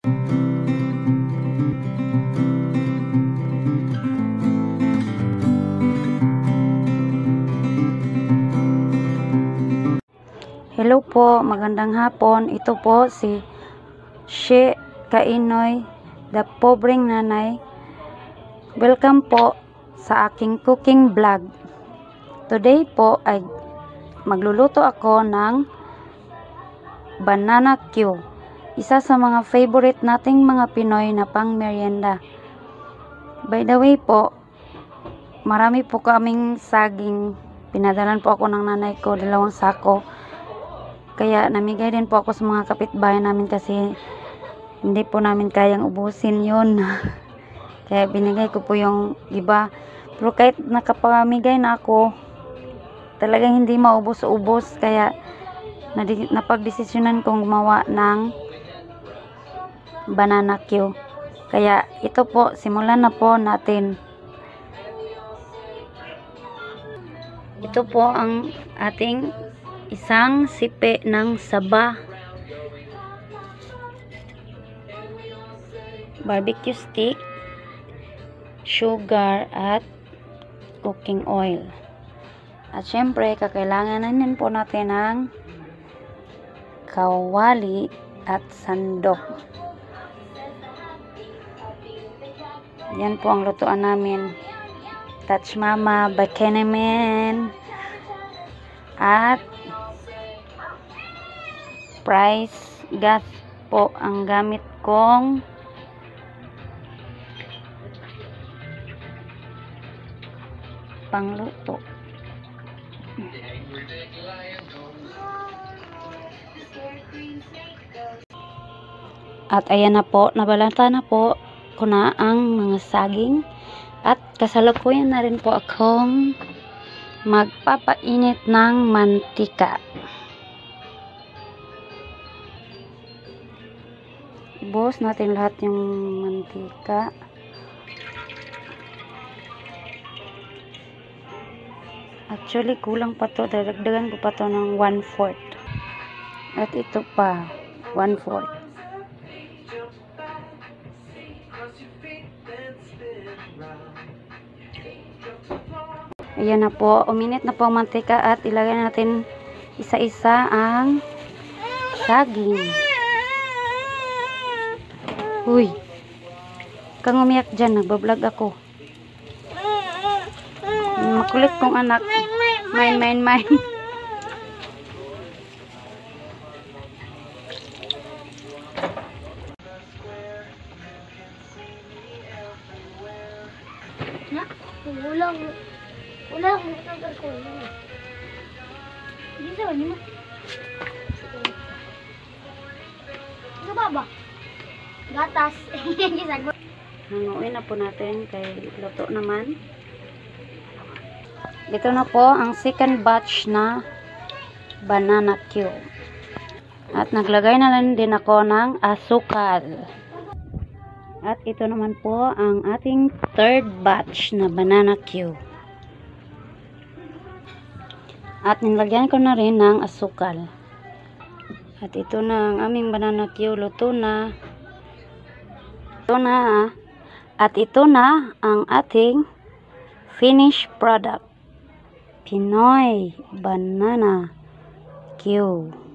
Hello po, magandang hapon. Ito po si She Kainoy, the pobreng nanay. Welcome po sa aking cooking vlog. Today po ay magluluto ako ng banana Q. Isa sa mga favorite nating mga Pinoy na pang merienda. By the way po, marami po kaming saging. Pinadalan po ako ng nanay ko, 2 sako. Kaya namigay din po ako sa mga kapitbahay namin kasi hindi po namin kayang ubusin yun. Kaya binigay ko po yung iba. Pero kahit nakapamigay na ako, talagang hindi maubos-ubos. Kaya napagdesisyonan kong gumawa ng banana Q. Kaya ito po, simulan na po natin. Ito po ang ating isang sipi ng saba, barbecue stick, sugar at cooking oil. At syempre kakailanganin po natin ng kawali at sandok. Yan po ang lutuan namin. Touch Mama by Keneman at price gas po ang gamit kong pangluto. At ayan na po, nabalanta na po ko na ang mga saging at kasalukuyan na rin po akong magpapainit ng mantika. Ibuhos natin lahat yung mantika. Actually, kulang pa to. Dadagdagan ko pa to ng 1/4. At ito pa, 1/4. Ayan na po. Uminit na po ang mantika at ilagay natin isa-isa ang saging. Uy, kang umiyak dyan, nagbablog ako. Makulit kong anak. Mine. Ulang ito ko. Dito ni mo. Ano ba? Gatas. Hanguin na po natin kay luto naman. Ito na po ang second batch na banana Q. At naglagay na lang din ako ng asukal. At ito naman po ang ating third batch na banana Q. At nilagyan ko na rin ng asukal. At ito na ang aming banana Q. Luto na. At ito na ang ating finished product. Pinoy banana Q.